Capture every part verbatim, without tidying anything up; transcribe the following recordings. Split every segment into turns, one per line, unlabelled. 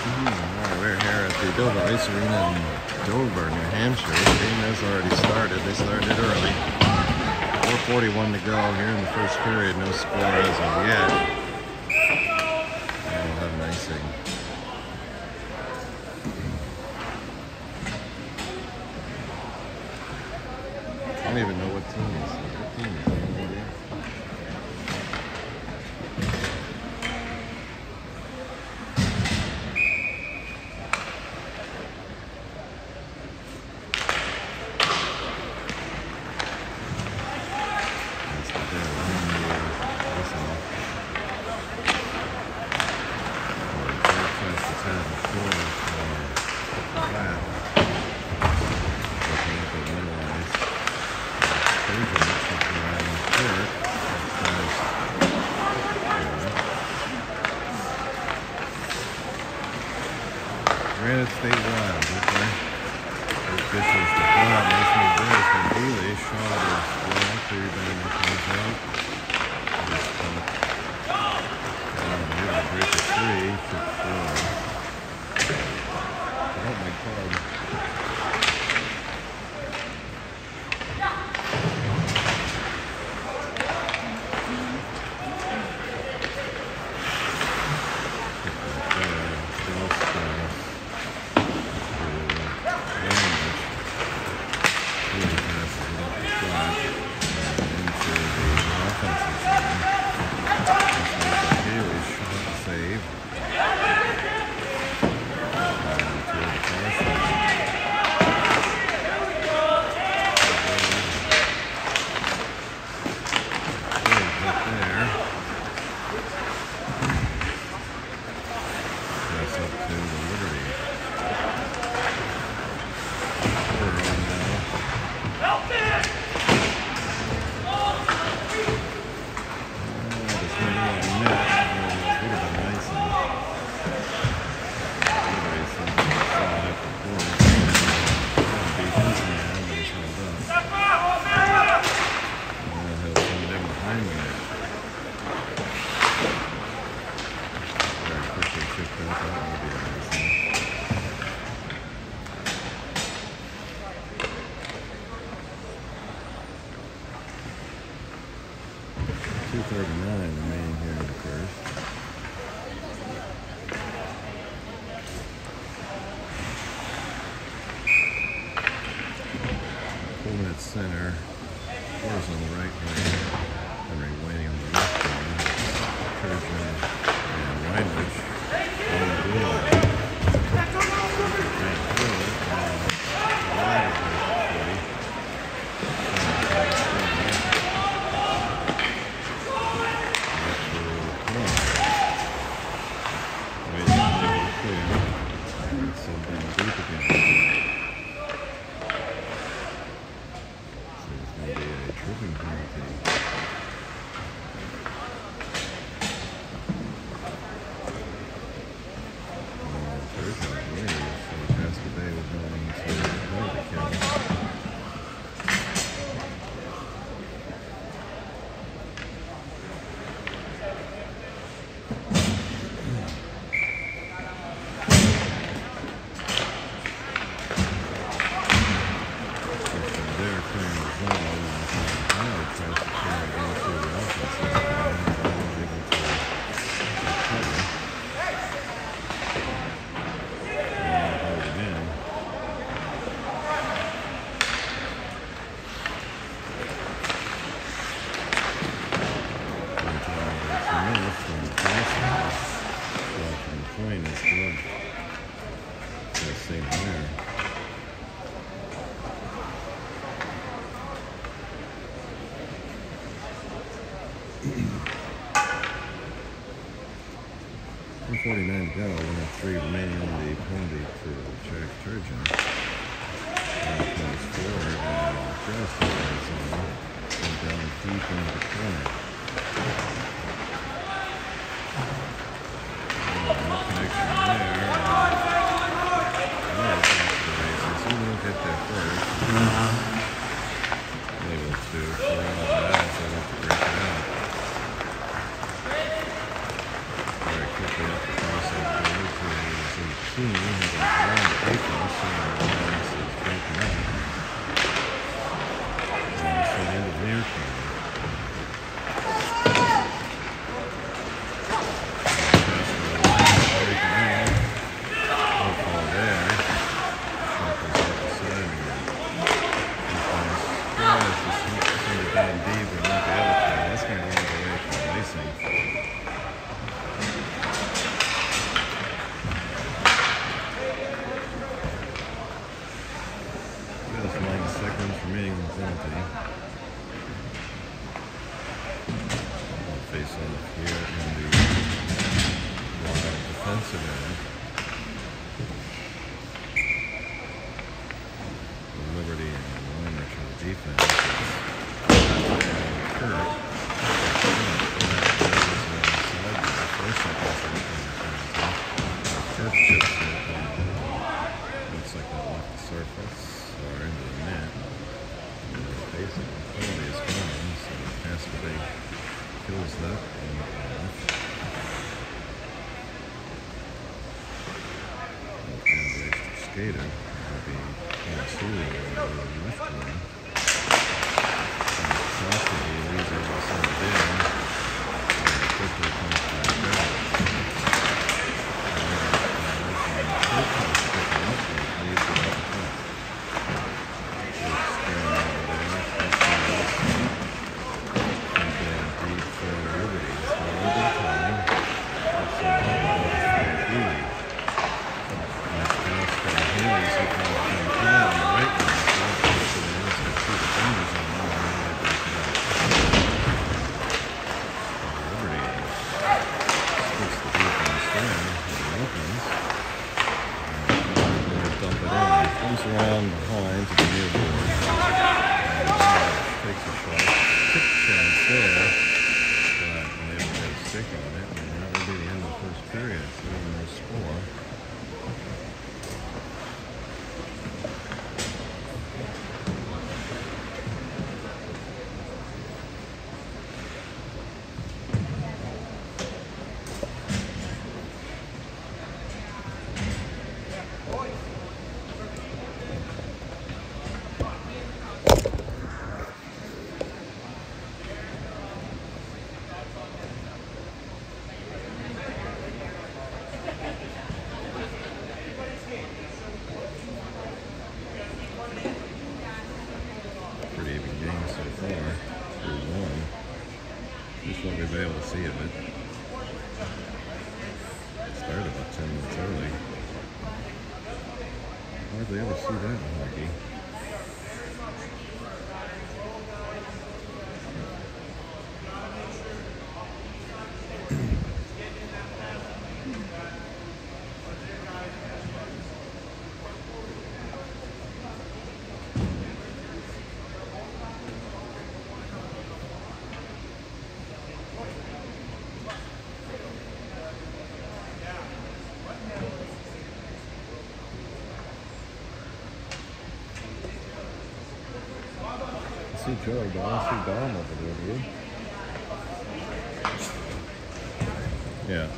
Alright, we're here at the Dover Ice Arena in Dover, New Hampshire. The game has already started. They started early. four forty-one to go here in the first period. No score as of yet. And we'll have an icing. I don't even know what team is. What team is it? No idea. Granite State Wild, okay. Officials the club, nice move there from Healy. Shot is blocked, rebound comes out. Just caught. Um, yeah, break a three, took four. Oh my God. two thirty-nine remaining here in the first. Pulling at center. Four's on the right lane. Henry waiting on the left lane. Turgeon and Reinrich. On the blue line. one forty-nine to go, one oh three remaining on the penalty for Jack Turgeon. Now comes forward and just is on. And down deep into the corner. Oh, no connection there. And oh, it's off the races. He won't get there first. Able to for all that, so I have to break it out. Very quickly up the crossing. team has a long apron, so the glass is broken up. And it's the end of their team. Face off here in the wild defensive end. The Liberty and the Lynch on the defense is Kurt. Kurt chips it and looks like that left the surface or into the net. And the facing penalty is coming, so Casco kills that one off. And the skater will be on the ceiling over the left one. And Casco leaves it all sent it in. And quickly comes back down. And the third comes picking up and leaves it up front. It's going over there. Around behind to the near board. And uh, takes a shot. Kick chance there. But unable to get a stick on it. And that will be the end of the first period. Seven more score. Just what we've been able to see of it. Started about ten minutes early. Hardly ever see that in hockey. See Joe, but I don't see Dom over there, dude. Yeah.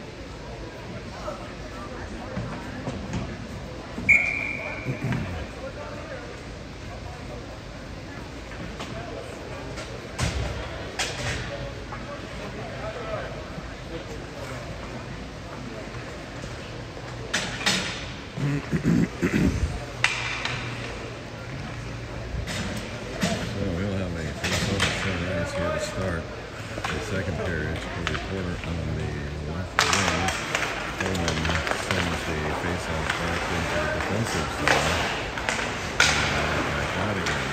Here to start the second period. The reporter on the left wing, Coleman sends the face-off back into the defensive zone. And back out again.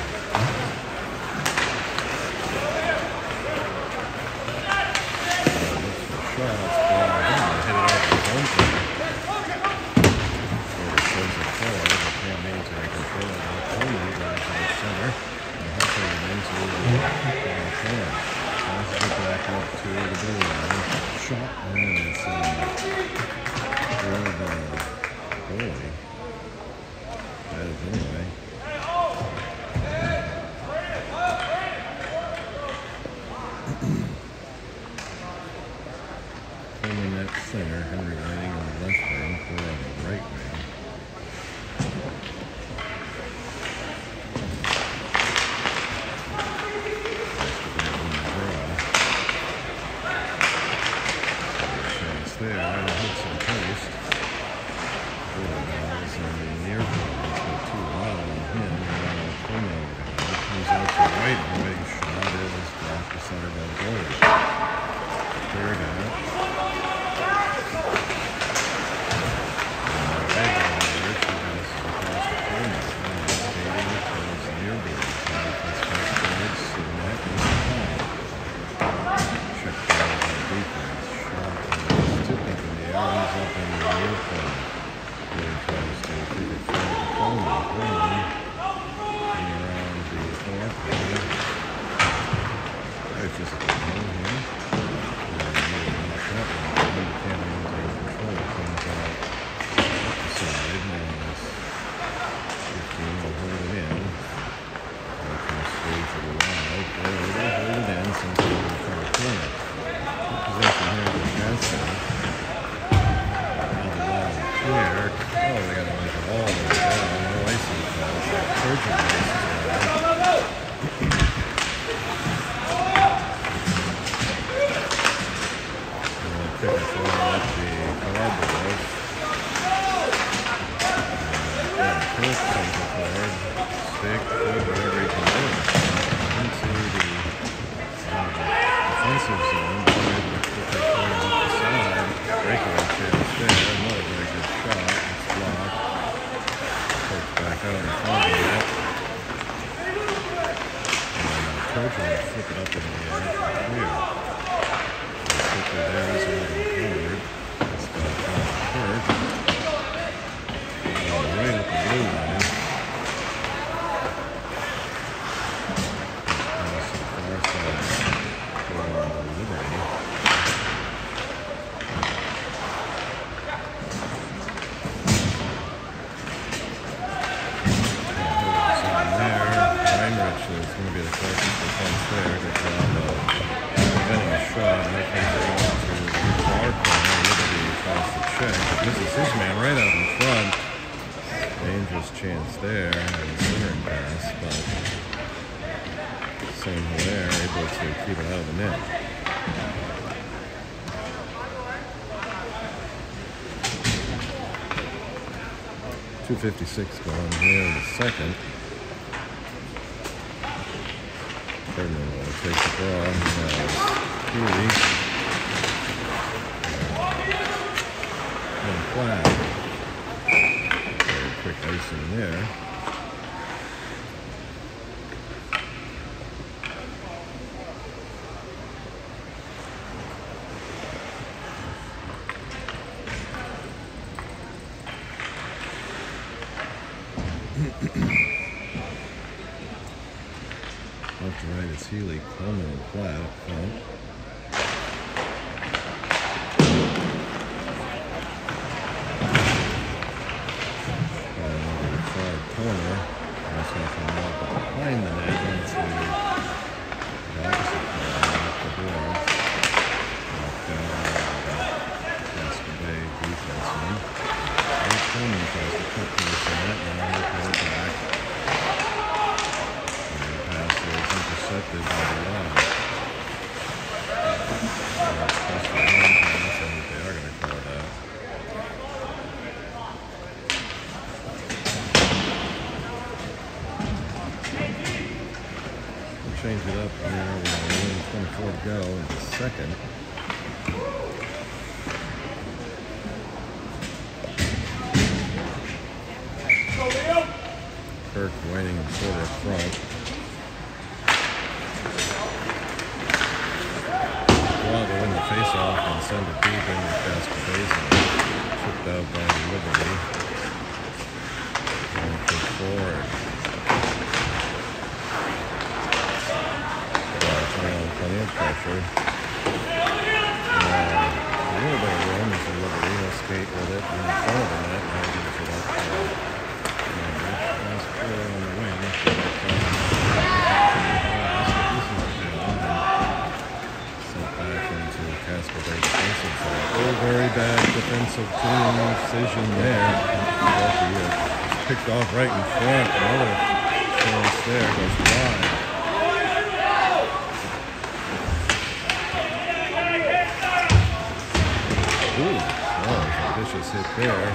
Uh, looks for shots, but I hit it off the zone play. Porter sends it forward, but can't maintain control of it. Coleman goes to the center. Into the uh, corner. Passes it back up to the blue line. Shot and it's in for the goalie. That is anyway. some post. Bulldogs on the near corner. It's got too loud on him. Around the corner. It comes out to right. The way shot is blocked beside that goal. Cleared out. And the right over she passes across the corner. And the skating towards the near board. That's got forwards. Sitting at is behind. Check out the defense. Shot is tipped up in the air. He's up in the near corner. Really tries to keep it forward to Coleman. Coleman getting around the far corner. Very physical goal here. And really not that one. He can't maintain control. Comes out up the side. And fifteen will hold it in. They can stage it wide. There it is. Hold it in. Since they're in the far corner. Good possession here for Casco. Here. Oh, they got to make it all the way down. No icing fouls. That Trojan race is around. And they'll pick it forward at the Cowboys. And Kirk comes forward. Stick, foot, whatever he can do. Into the uh, defensive zone. They're able to put their corner off the side. Breakaway chance there. Another very good shot. It's blocked. Pokes back out in front of it. And uh, Trojan will flip it up in the air for clear. Quickly there is moving forward. It's got uh, Kirk. Uh, right at the blue line. Across the far side for Liberty. It's going to be the closest defense there. Good job of preventing a shot. And that comes around to the far corner. Liberty tries to check. But misses his man right out in front. Dangerous chance there. And centering pass. But same there. Able to keep it out of the net. two fifty-six going here in the second. Cardinal will take the draw. He has Healy. And Platt. Very quick icing there. Left to right is Healy, Coleman, and Platt up front. And over the far corner. That's going to come up behind the net into the opposite corner, off the boards. Knocked down the Casco Bay defenseman. And Coleman tries to cut through the net, and now they pull it back. Intercepted by the line. So that's plus the line pass. I think they are going to call it out. We'll change it up here. We're only twenty-four to go in the second. Kirk waiting in quarter up front. To win the face-off and send it deep into the Casco basin. Chipped out by Liberty. Going to forward. Well, plenty of pressure. Uh, a little bit of room for Liberty. He'll skate with it in front of the net. Now he gives it up to Nice clear on the wing. Casco Bay defensive zone. Oh, very bad defensive team decision there. Lucky it picked off right in front. Another chance there goes wide. Ooh, oh. was a vicious hit there.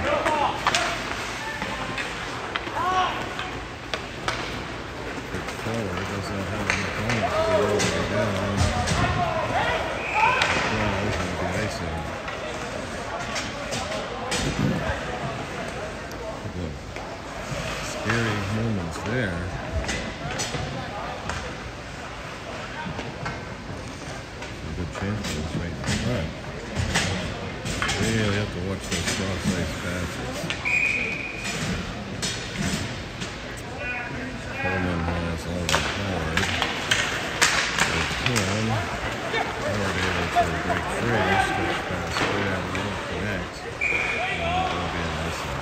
Quick forward, does not have enough on it to be all the way down. Yeah, that was going to be icing. Couple of scary moments there. Some good chances right in front. Really have to watch those cross-ice passes. Coleman has all the Howard. With him, Howard able to break free, switch pass there, won't connect, and that will be a nice one.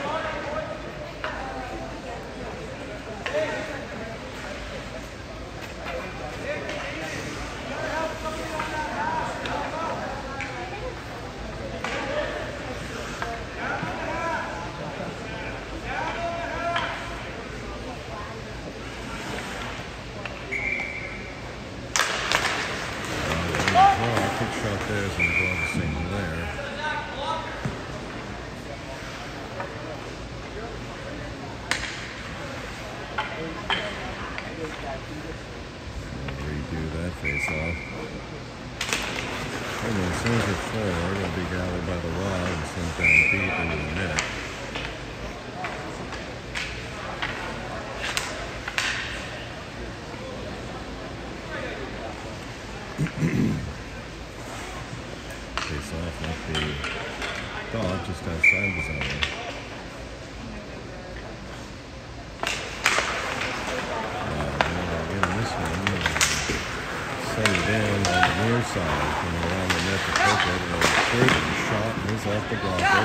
Shot there is going to go on the single there. Redo that face off. And then sends it forward. It'll be gathered by the wall and sent down deep into the net. Face off like the dog just outside the zone. Uh, again, this one, uh, send it in on the near side, and around the net to pick it, and a third shot moves off the blocker.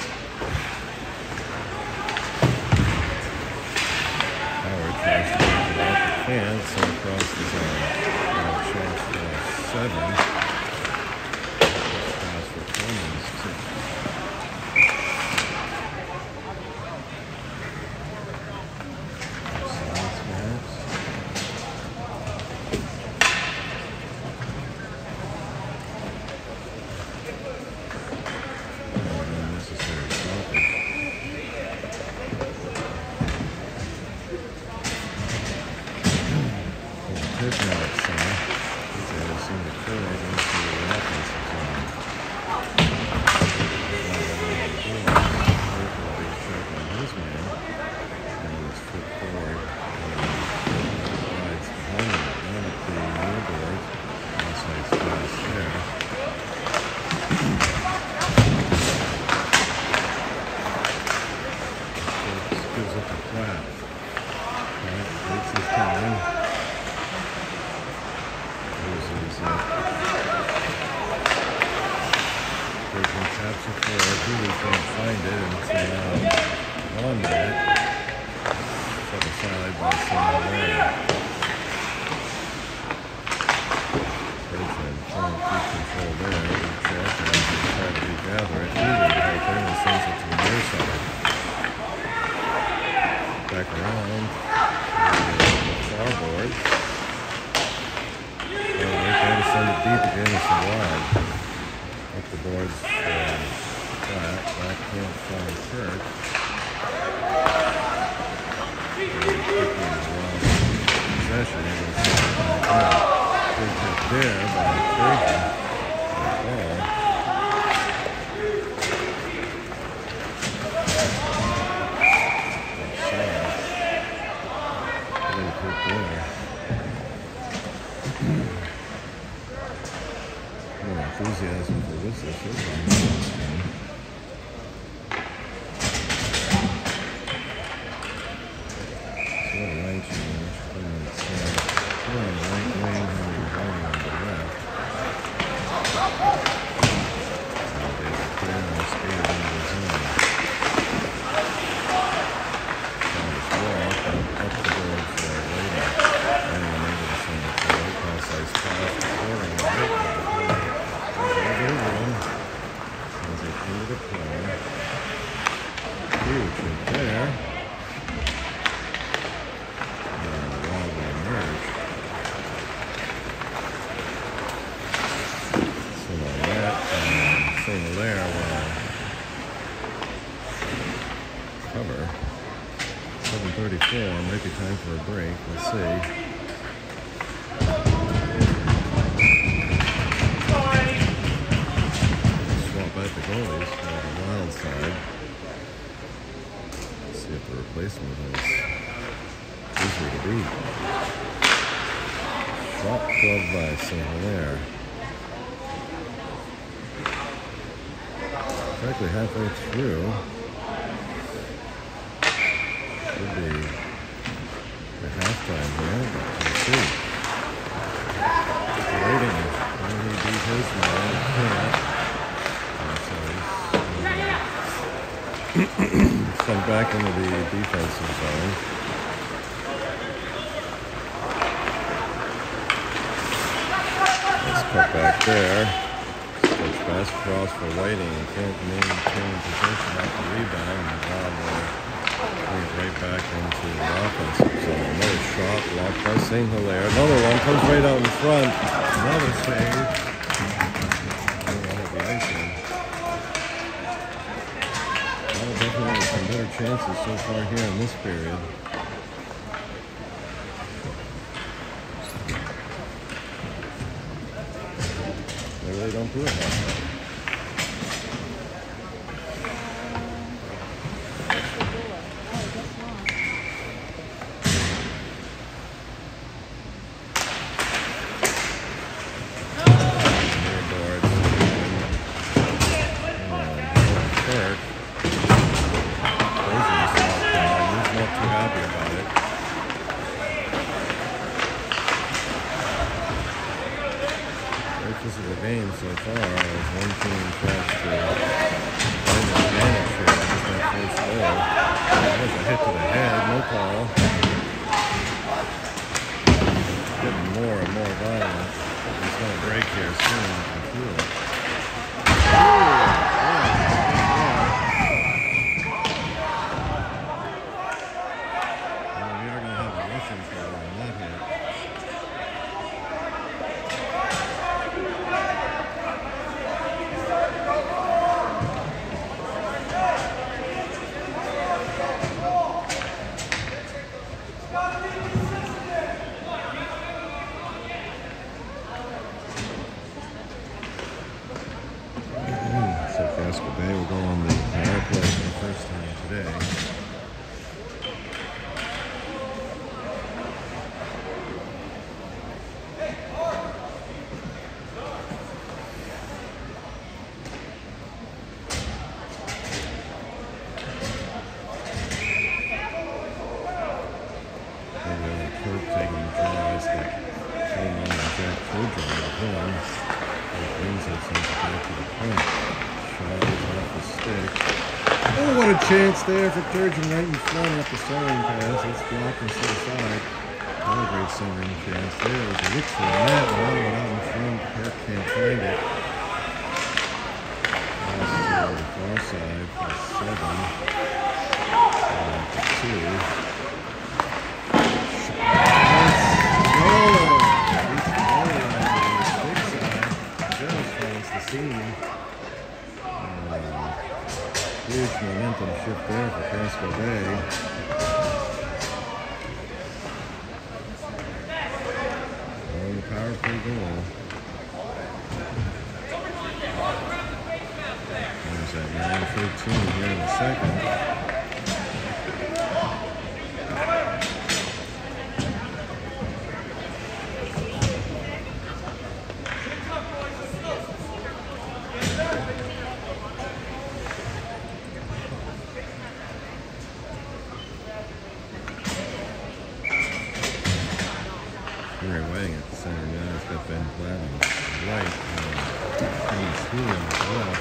Howard tries to pick it off the fence and across the zone. Got a chance for a seven. Back around the far board. So they're trying to send it deep again. It's a wide. Up the boards uh, flat. Back can't find Kirk. Possession. Able to send it back out. Big hit there by Kirk. Ball. More enthusiasm for this issue. So what a right change. Put him inside. Put him on the right wing and he's running on the left. So they clear and skated into the zone. Down this wall, up the board for a later. Anyone able to send it forward. Cross-ice pass, scoring right. As they come to the play. Huge hit there. And a wild emerge. So on that, um, Saint Hilaire will thirty-four. Might be time for a break. Let's see. Swap out the goalies for the wild side. Let's see if the replacement is easier to beat. Shot club by Saint Hilaire. Practically halfway through. Should be the halftime here, but we'll see. Waiting. When he beat his man, can't. So he's sent back into the defensive zone. Let's cut back there. Switch fast cross for Whiting. He can't maintain position after the rebound. And now we'll bring it right back into the offensive zone. Another shot blocked by Saint Hilaire. Another one comes right out in front. Another save. Don't have the icing. Well, definitely some better chances so far here in this period. They really don't do it like that. This is the game so far. There's one team tries to find the advantage here with that first goal. There's a hit to the head, no call. It's getting more and more violent. He's going to break here soon. I can feel it. Well, we are going to have a rushing foul on that hit. Casco will go on the power play for the first time today. Maybe Kirk taking the draws that came on the Jack Ford draw at home. It brings us back to the point. Shot off the stick. Oh, what a chance there for Turgeon right in front up the centering pass. It's blocked and set aside. Another great centering chance there. It was a look for the net. Another one out in front. Kirk can't find it. Pass to the far side for seven. Uh, for two. Goal! At least the goal line on the stick side. Just finds the seam. Huge momentum shift there for Casco Bay. On the power play goal. There's that nine thirteen here in the second. Very Wang at the center now. It's got Ben Platt on the right and Kenny School on the left.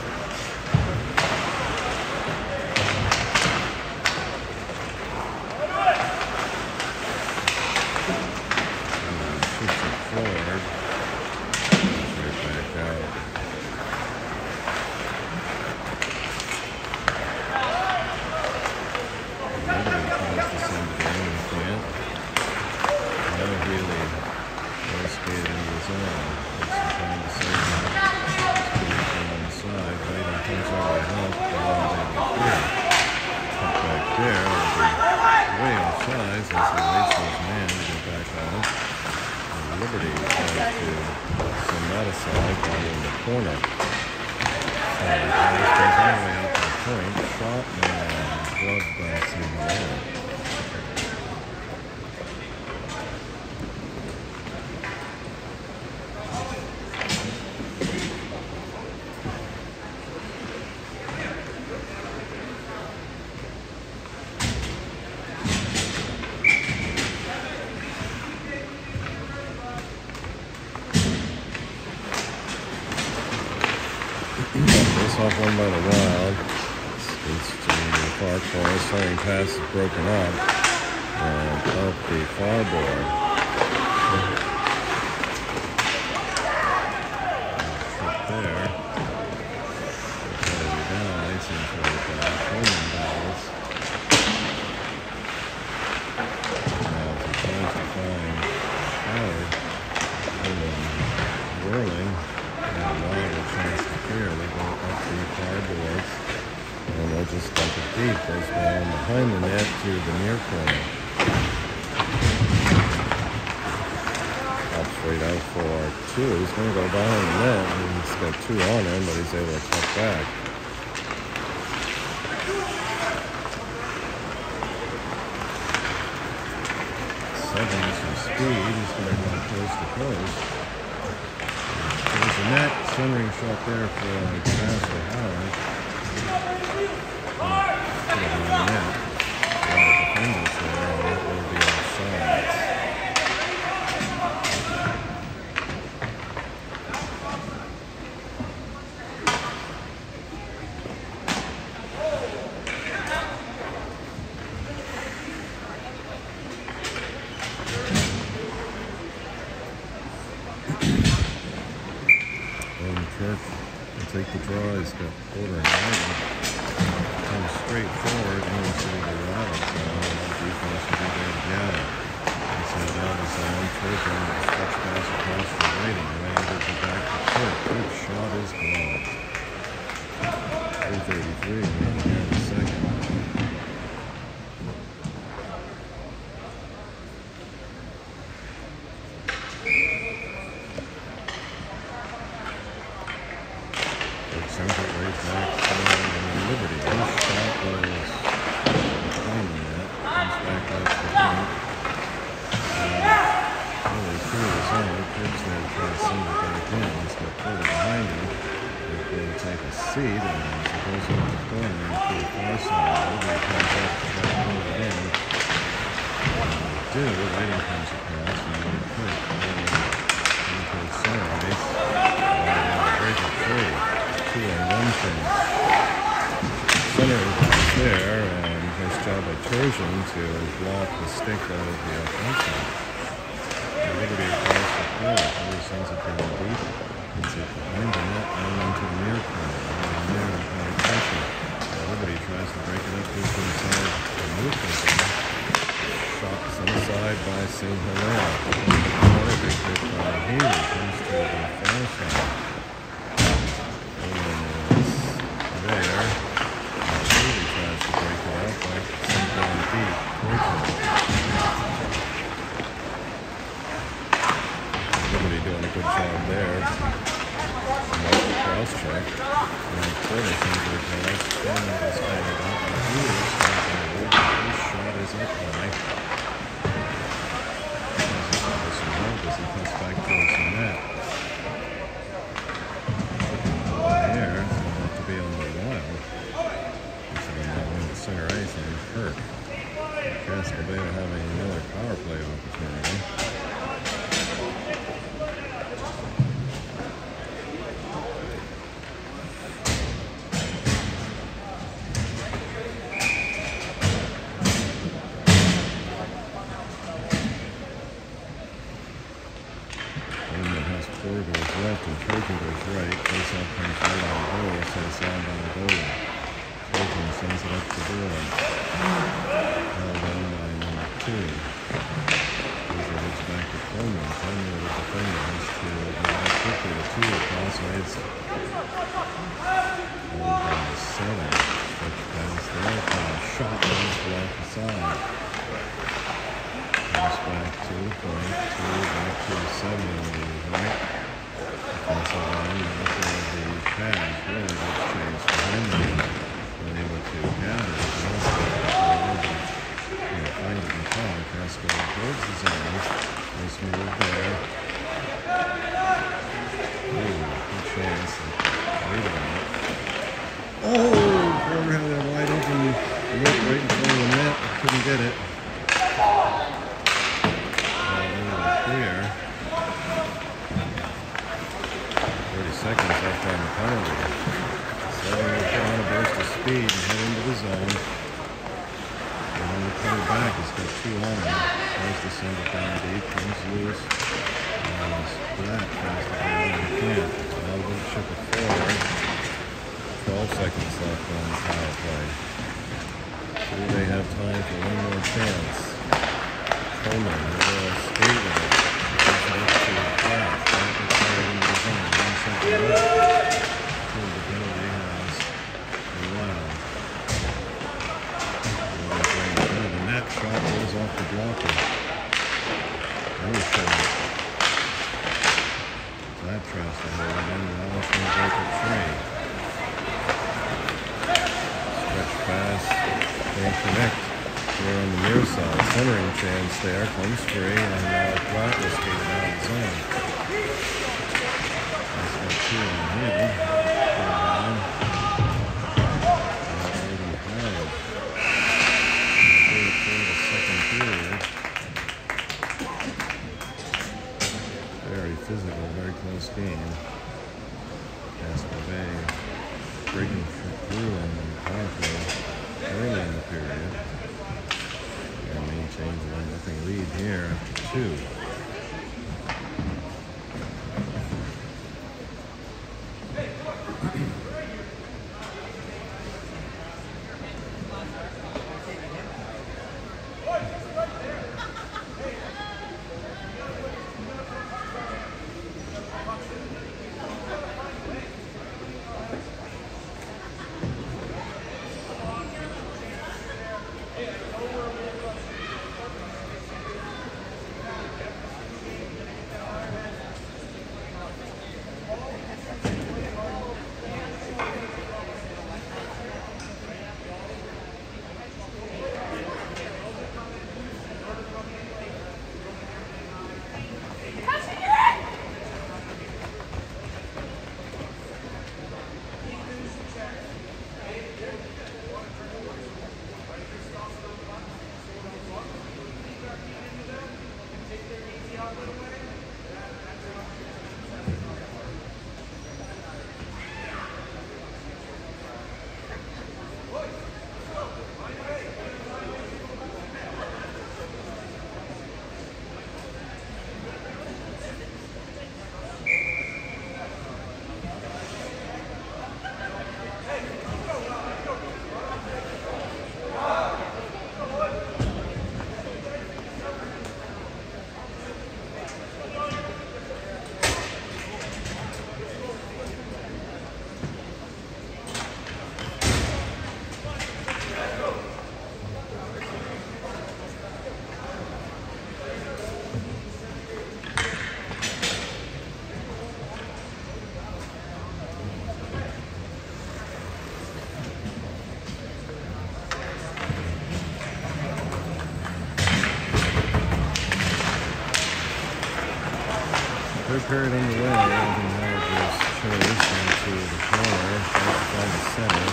And shoots it forward. Right back out. Nobody tries to send it in and can't. Never really well skated into the zone. Takes some time to save that. It's pretty on the side. Right on comes over the help. The long day to clear. Cut back there. It'll be way off sides as he waits for his man to get back on. And Liberty tries to send that aside while in the corner. So Paris goes all the way out to the point, shot and gloved by Simon. Face off one by the Wild. It's to the far corner. Starting pass is broken up. And up the far board. Trip there. Play down. Racing for the Coleman balls. Now as he tries to find Howard. And then whirling. And Wild will chance to clear. They go up the far boards. And they'll just dump it deep. Goes down behind the net to the near corner. Up straight out for two. He's going to go behind the net. And he's got two on him, but he's able to cut back. Seven is some speed. He's going to go coast to coast. There's a net centering shot there for Casco Howard. Put it on the net. A lot of defenders there, and that will be offsides. Kirk will take the draw. He's got quarter and nine. Comes straight forward into the Wild zone. The defense will be there to get it. He's headed out of zone. Kirk on the stretch pass across the rating. Ryan gives it back to Kirk. Good shot is gloved. three thirty-three remaining here in the second. Sends it right back to Liberty. His shot was behind the net. Comes back out to him. Uh, really through his own. Kids there to try to send it back in. He's got further behind him. He's going to take a seat, and as he goes into the corner to the far side, Liberty comes up to try to pull it in. And they do. Lighting comes across, and then Kirk into the center ice. And they break it free. Two and one thing. Center is there, and nice job by Trojan to block the stick out of the offensive. Liberty across the floor. He sends it down deep. Gets it behind the net and into the near corner. And near and high pressure. Liberty tries to break it up into the side of Newton. Shot sent aside by Saint Hilaire. Corner big hit by Healy. Comes to the far side. There, and Healy tries to break it up, but sent down deep. Liberty doing a good job there. Nice cross check. And Porter sends it across. And is hanging up. And Healy is trying to work. His shot is up high. There's some help as he cuts back towards the net. There. To be on the Wild. He's on that one to center ice and Kirk. Casco having another power play opportunity. Porter goes left and Trojan goes right. Face-off comes right on the goal, set aside by the goalie. Trojan sends it up the board. Held down by number two. Trojan looks back to Coleman. Coleman with the defender has to go back quickly to two across ice. Held down to seven. Stretch pass there. Kind of shot goes off the side. the point, two back to seven on the right. Offensive line, also the pass, really good chase for him. Unable to gather it, but also you know, find it in the car. Casco towards the zone. Nice move there. Ooh, good chance. Wait on it. Oh, Porter had a wide open look right in front of the net. Couldn't get it. Clear. thirty seconds left on the penalty. Seven will put on a burst of speed and head into the zone. And when the coming back, he's got two on him. Tries to send it down deep, comes loose. And Black tries to go in, he can't. Now we'll chip it forward. twelve seconds left on the power play. Do they have time for one more chance? Coleman, will skate with it. Gives it up to Black. Black will carry it into the zone. One second left. Until the penalty has allowed. The net shot goes off the blocker. No shot. Black tries to hold it in. Now it's going to go for three. Stretch pass. Can't connect. Here on the near side, centering chance there, comes free, and uh, Platt will skate it out of the zone. That's got two on him. Pull down. Already had. Third for the second period. Very physical, very close game. Casco Bay breaking through on the power play early in the period. Maintains a one nothing lead here after two. Third period underway, and now just chase into the corner, trying to find the center.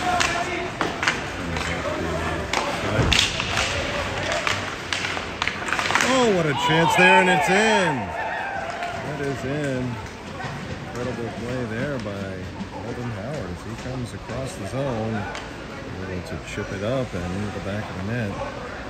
Oh, what a chance there, and it's in! That is in. Incredible play there by Alden Howard as he comes across the zone, able to chip it up and into the back of the net.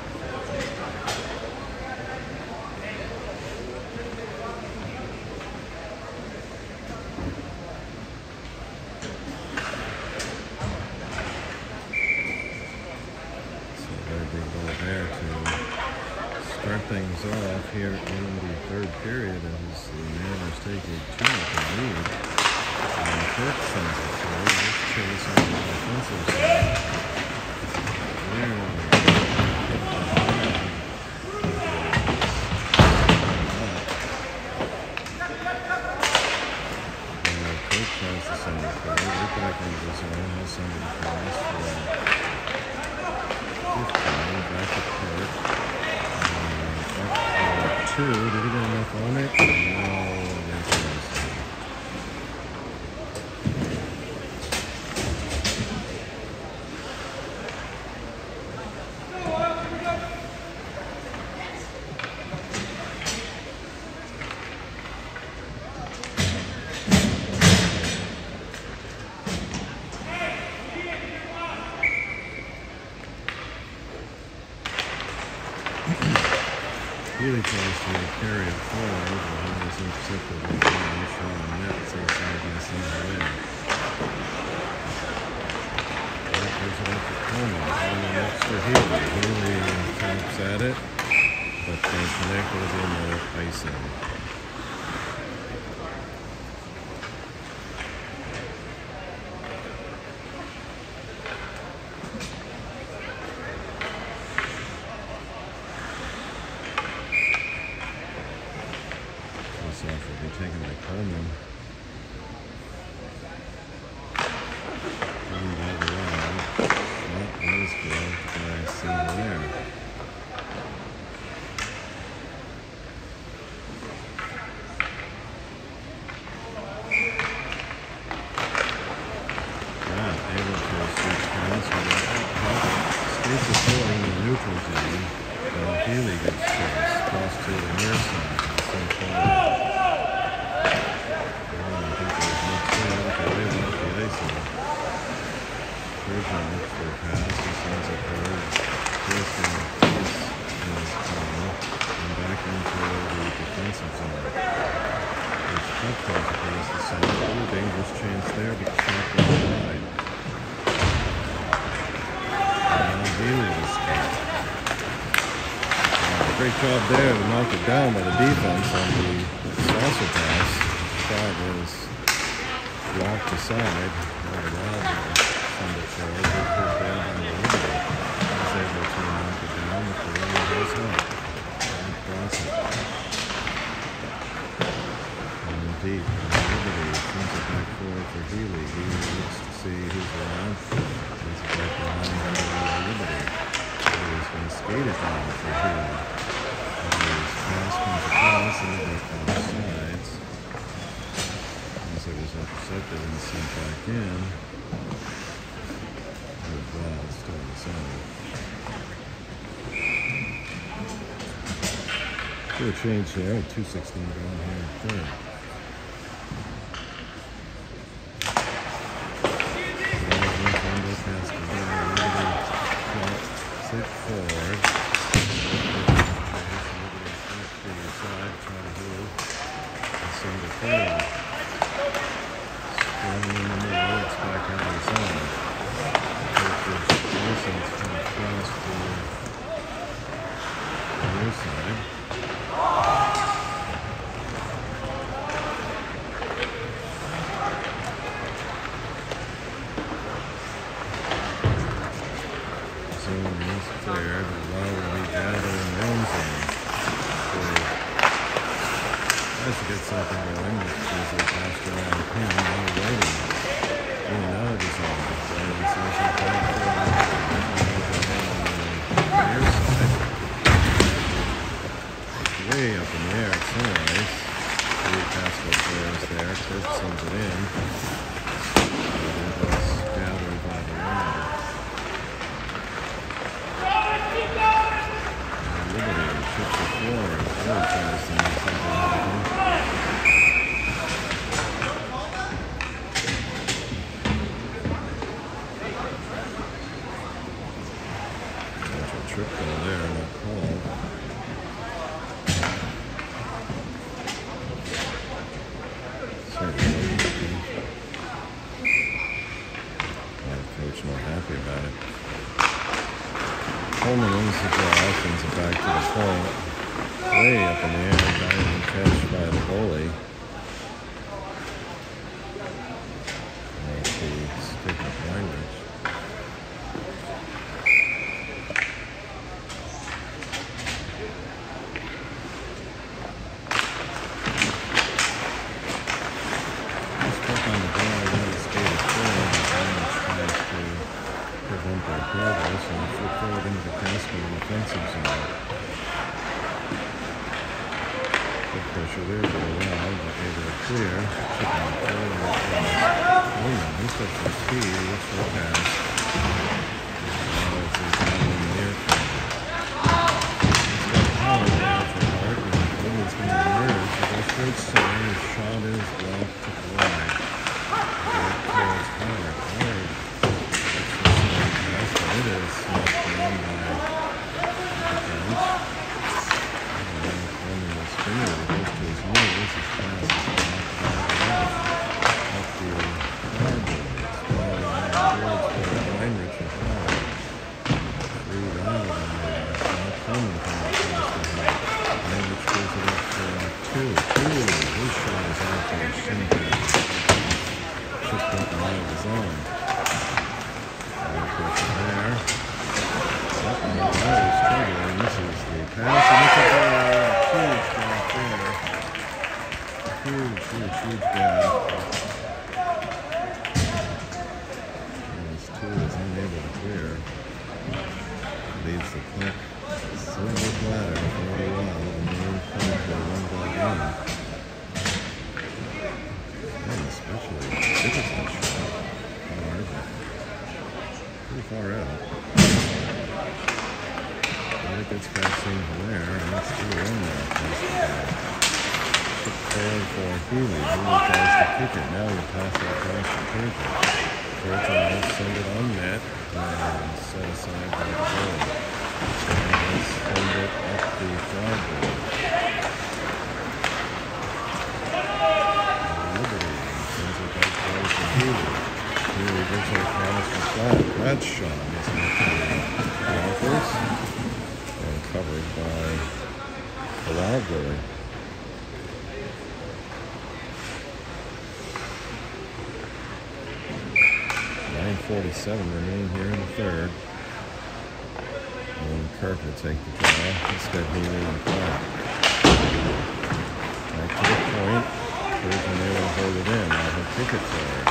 There to start things off here in the third period as the Mariners take a two nothing lead. And Kirk sends it through. This chase on the offensive side. Really two. Did he get enough on it? No, that's close. Really tries to carry it forward, but he was intercepted with one shot on net, so side by side win. That gives it up to Coleman. Coleman next to Healy. Healy taps at it, but they connect within the icing. Off will be taken by Coleman. Coming by the line. That was blocked by Sinclair. Not able to switch pass without skates are pulling in the neutral zone. But Healy gets chased. Cross to the near side. Sinclair. Third one looks for a pass, he sends it forward, just in the face in his corner, and back into the defensive zone. There's tough calls across the side, a little dangerous chance there, but shot to the side. And Healy was escaped. Uh, great job there to knock it down by the defense on the saucer pass. Shot was blocked aside, not allowed to send it forward, but put down on the window. I was able to knock it down with the runner goes up and cross it. And deep, and Liberty sends it back forward for Healy. Healy looks to see who's around, sends it back behind for Liberty. Healy's going to skate it down for Healy. Healy's pass comes across and back on the sides. It was intercepted and sent back in. Good ball, still the same. Do a change there, two sixteen going here in third. Sit forward. Side, try to hold and send it forward. In the middle, it's back out of the zone. Wilson's kind of cross to the near side. Zone is cleared. Lowe will be gathered in the own zone. Tries to get something going, which is a pass around him, now waiting in and out of his zone. And it's also back to the near side. It's way up in the air, it's nice. Three Casco players there, Cliff sends it in. And it was gathered by the runner. And Liberty chips it forward, really tries to make something happen. Trip goal there, no call. Certainly, the coach not happy about it. Coleman wins the draw, sends it back to the point. Way up in the air, diving catch by the goalie. That's the stick of language. Progress and flip forward into the Casco defensive zone. pressure there, but allowed, but able to clear. Chipping the forward across. Coleman, he's got some speed. Looks for a pass. Now it's in down in the near corner. He's got power there for Hart, and Coleman's going to emerge. He goes for its center. His shot is blocked to the wide. Back towards Hart. Hart. That's the same pass, but it is smacked down by the defense. Spinner that goes to his knees. His pass is blocked by the left. Up the far board. It's probably on the boards for Granite and Hart. Three round on the left. Now Coleman coming across the height. Granite goes it up for two. Two. His shot is out there. Shin pass. Chipped up and out of his own. High pressure there. Uh-oh, that is struggling. This is the pass, and it's a ball. Huge gap there. Huge, huge, huge gap. And this two is unable to clear. Leads the puck. Silver bladder for a little while. And then coming for a one goal game. And especially difficult shot. Hard. Pretty far out. It gets passing from there, and it's two one now. Chip forward for Healy. Healy tries to kick it. Now you pass it across the table. Turton will send it on net and set aside by the goal. So let's send it up the flag board. Liberty sends it back towards the Healy. Healy gives it across the flat. That shot is not the offers. Covered by the library. nine forty-seven remaining here in the third. And Kirk will take the draw. Instead, Healy in the flat. Back to the point. Kirk and they will hold it in. Now he'll kick it forward.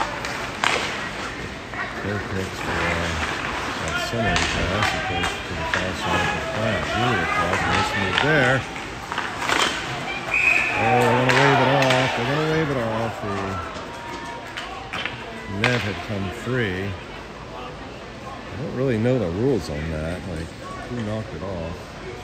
Kirk picks for that center pass. It goes to the far side of the flat. Healy across. Nice move there. Oh, they're going to wave it off. They're going to wave it off. The net had come free. I don't really know the rules on that. Like, who knocked it off?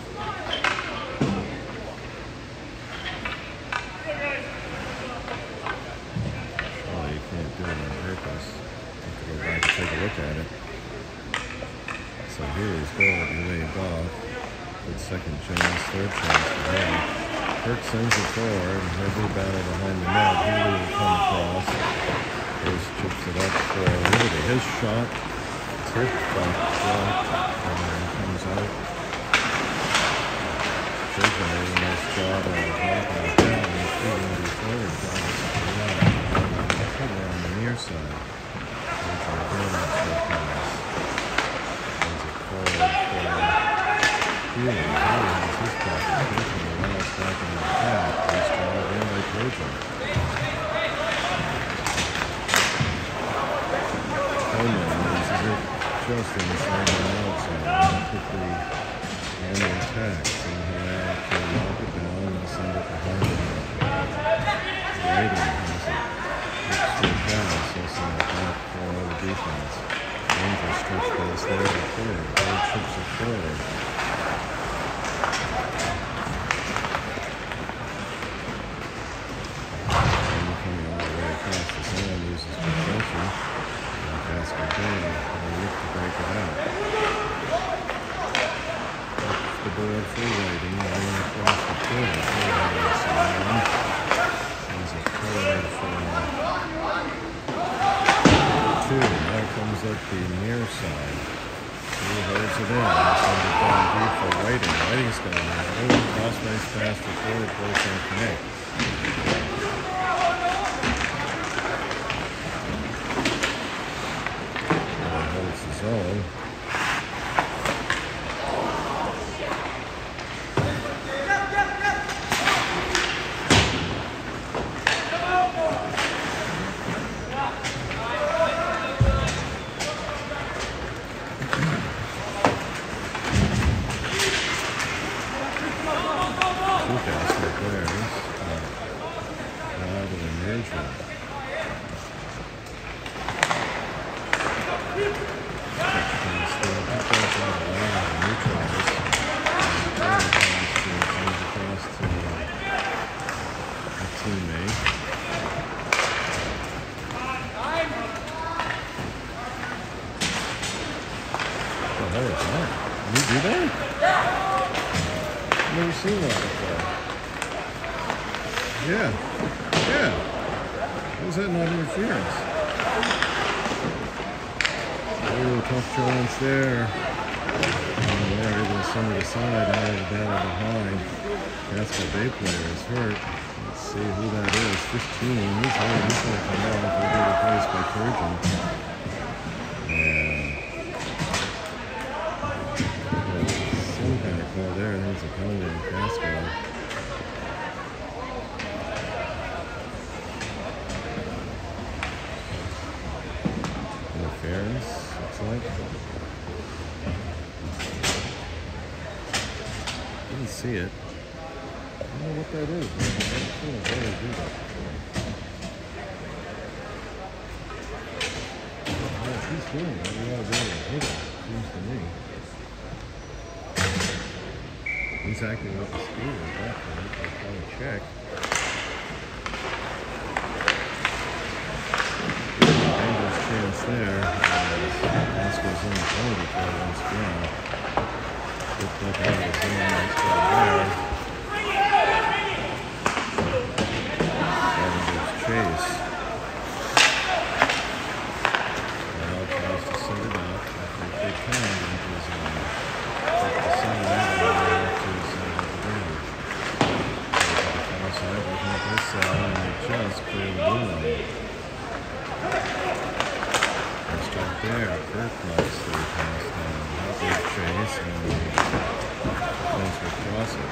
Surely you can't do it on purpose. You have to go back and take a look at it. So Healy's goal will be waved off. Good second chance, third chance for him. Kirk sends it forward, and he'll do battle behind the net. Healy will come across. First chips it up for Liberty. His shot, tipped, but blocked, and comes out. Jason did a nice job of knocking it down and feeding it forward. Cover on the near side. There's our again, that's their pass. Forward for Healy. Healy has his pocket. Taking the last back in the path. Nice job in by Trojan. Coleman loses it just in the side of the outside. Quickly on the attack. So he now can knock it down and send it behind him. Waiting has it. Looks to the pass. He'll send it back for the defense. Ranger stretch pass there to third. Third chips it forward. And coming all the way across the zone uses possession. And Casco down. And look to break it out. Up the board for waiting. Running across the field. There's a forward for two. Now comes up the near side. He holds it in. He'll send it down deep for Whiting. Whiting's going to oh, cross base pass for forward. Play can't connect. Now he holds the zone. Casco players. Uh, that? Can you do that? I've never seen that before. Yeah. Yeah. How's that not interference? Oh, tough chance there. And they're able to send it aside. Now the battle behind. Casco Bay player is hurt. Let's see who that is. fifteen. He's hurt. He's going to come off. He'll be replaced by Turgeon. And some kind of call there. There's a penalty in Casco. Interference, looks like. Didn't see it. I don't know what that is. Man. I've never seen a player do that before. Yeah, if he's doing that, we ought to be able to hit him, seems to me. He's acting with the speed at that point. I'll probably check. Dangerous chance there. Casco's in the penalty for once again. Looked like that was in. Nice job there. Chase. Now tries to set it up. I think they can into his line. Take the side and then to his side of the damage. Goes to the far side, looking at this side, and they just clear the blue line. Nice job there. Kirk likes the pass down. Not big chase, and the defense will cross it.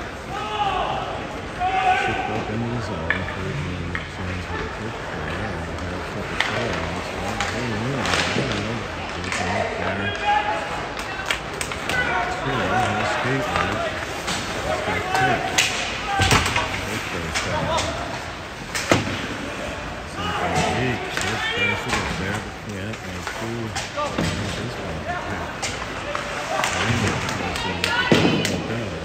Shift up into the zone. Turgeon chance for the kick there, and the ball took the play on. So I'm holding in. I don't know. There's a up there. Two, no skate move. Let's get kicked. It goes down. Some kind of weak. Kirk crashes up there, but can't. And two, there's this one to kick. I don't know if we'll see what the ball does.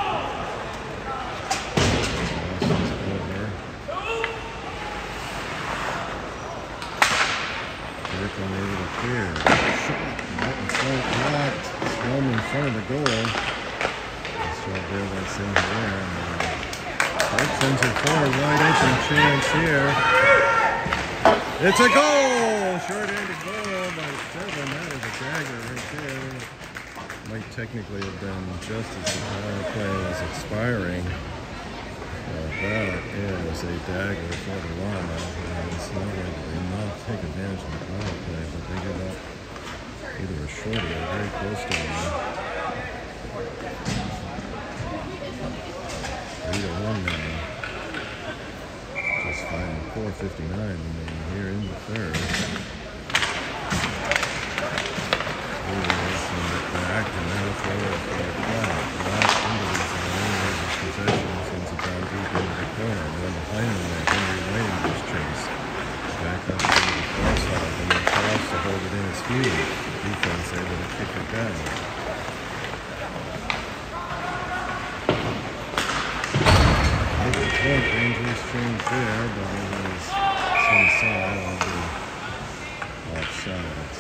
Unable to clear. Shot right in front, blocked. Swum in front of the goal. Nice job there by Saint Hilaire. Clark sends it forward. Wide open chance here. It's a goal! Short-handed goal by Seven. That is a dagger right there. Might technically have been just as the power play was expiring. Uh, that is a dagger for the line. It's not like they not take advantage of the power play, but they give up either a short or very close to one. Three to one now. Just five and four fifty-nine remaining here in the third. Send it back and now throw it for a flat. Flat into the zone. There's his possession. Sends it down deep into the corner. And then behind him there, Henry Wayne just chase. Back up to the far side. And then tries to hold it in his feet. Defense able to kick it down. Maybe the point, dangerous change there, but it was some side on the offsides.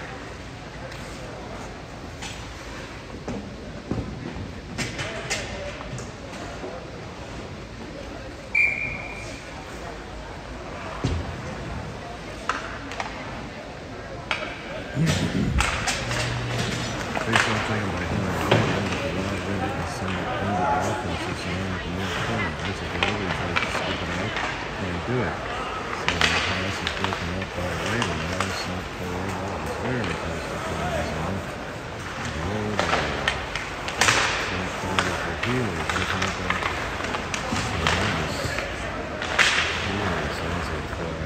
Face-off taken by Henry Wayne into the wide right and send it into the offensive zone at the near corner. There's a delivery, tries to skip it out. Can't do it. So the pass is broken up by Wade, and now it's sent forward. That was very close to the zone. Roll there. Sent forward for Healy. Breaking up that tremendous. Healy sends it for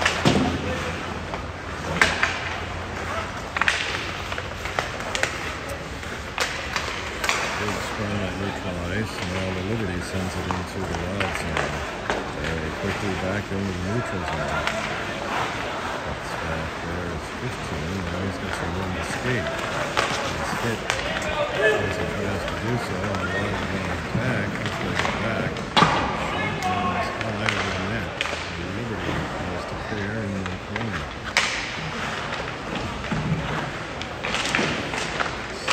neutral ice, and now the Liberty sends it into the wild zone. Very quickly back into the neutral zone. That's back there is fifteen. Now he's got some room to skate. He's hit. Doesn't tries to do so. And a lot of the attack. He's going back. Shot goes high over the net. The Liberty tries to clear in the corner.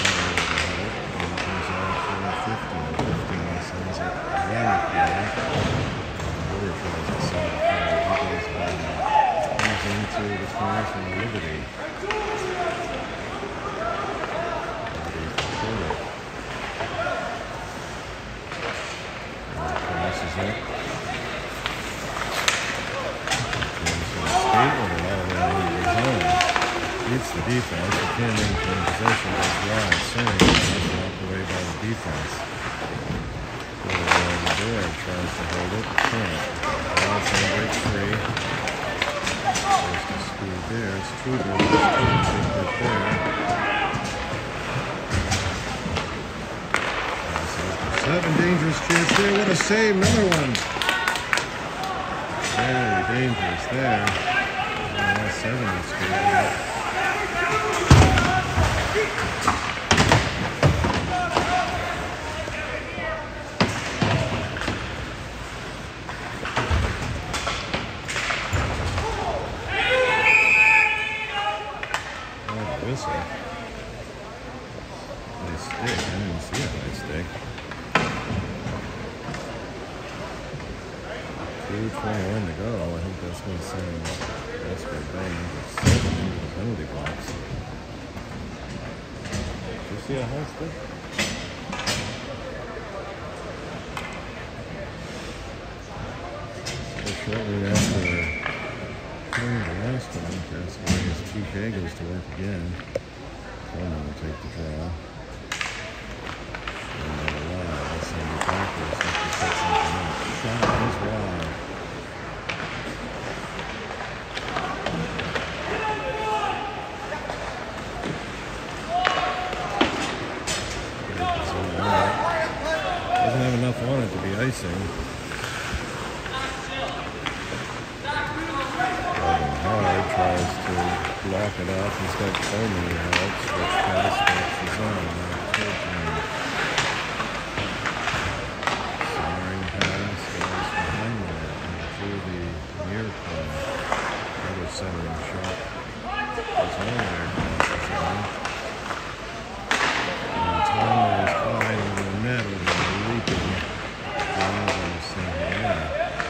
defense. You can't maintain possession. That's wide. Swing. That's blocked away by the defense. The board tries to hold it. Can't. Ball's on break three. Goes to school there. It's true goal. It's true right there. Seven dangerous chance there. What a save. Another one. Very dangerous there. Oh, seven is good. Whistle. Nice stick. I didn't see a nice stick. two twenty-one to go. I think that's going to send Casco Bay number seven into the penalty box. Did you see a high stick? So shortly after playing the last one, Casco Bay's T K goes to work again. Coleman will take the draw. And they're wide. They'll send it backwards. Have to set something up. Shot is wide. Doesn't have enough on it to be icing. Robin Hard tries to block it up. He's got Coleman who helps. Switch pass, that's his own. Soaring pass goes behind that through the near corner. Another centering shot. There's one there. That's his own. And time is high over the net with a leaping drive on the center line.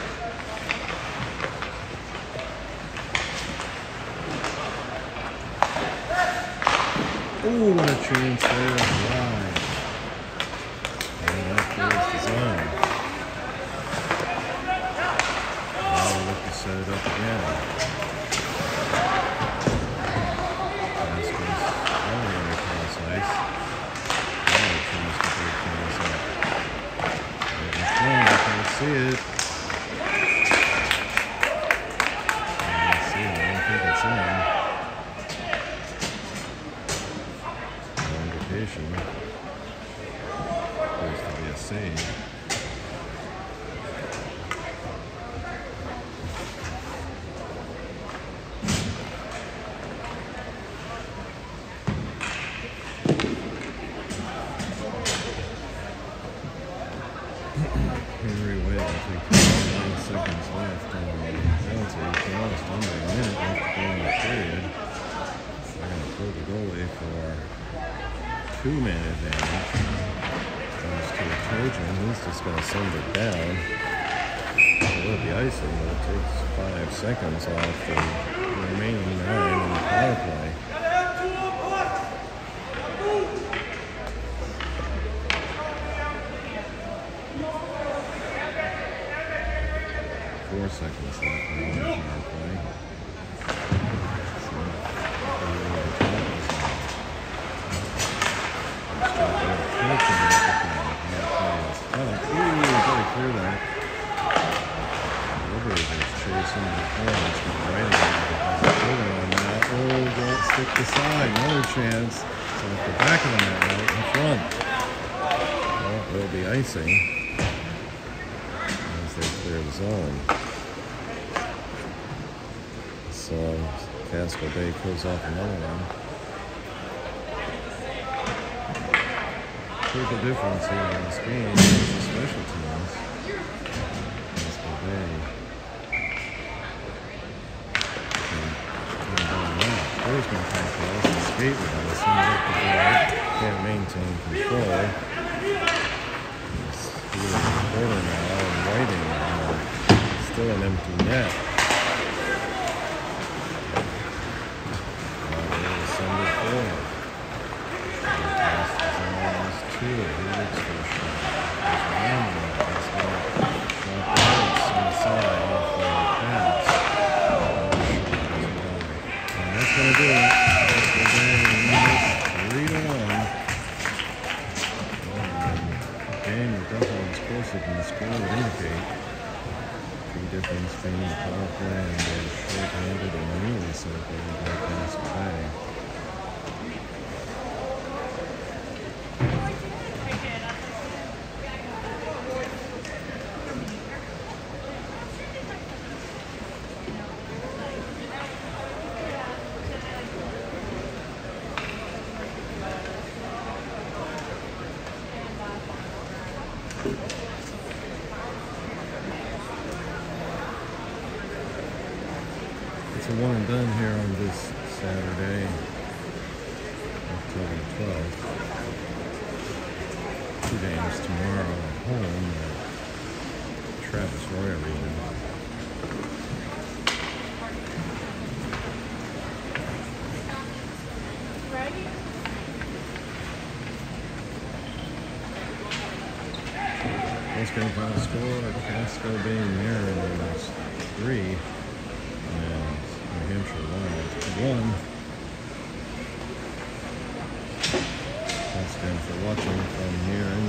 Oh, what a chance there. Wide. And that clears the zone. Now we'll look to set it up again. Casco's only across ice. Now a chance to break things up. Right in front, I can't see it. I can't see it. I don't think it's in. Supposed to be a save. Henry Wade, I think nine seconds left on the penalty. He lost under a minute left to go in the period. They're going to pull the goalie for two-man advantage. Goes to a Trojan. He's just going to send it down. It will be icing, but it takes five seconds off the remaining nine in the power play. Four seconds left in the power play. Clear that. Over is chasing the corner. It's going right in on that. Oh, don't stick the side. Another chance. So at the back of the net, right in front. Well, it'll be icing as they clear the zone. So Casco Bay pulls off another one. The difference here in this game is the special teams. Casco Bay can turn down that. There's going to come across and skate with us. And look the board. Can't maintain control. He's stealing the corner now and waiting on still an empty net. Now they're going to send it forward. Two. He looks for a shot. There's one there. He's got the hits on the side off the pass. And that's going to do it. That's explosive than the score would indicate. Key difference being the power play and the short-handed and nearly circled by Casco Bay. It's a one and done here on this Saturday, October twelfth. Two games tomorrow at home at Travis Roy Arena. Most game final score, Casco being Mariners three. And New Hampshire one. One. Thanks again for watching from here in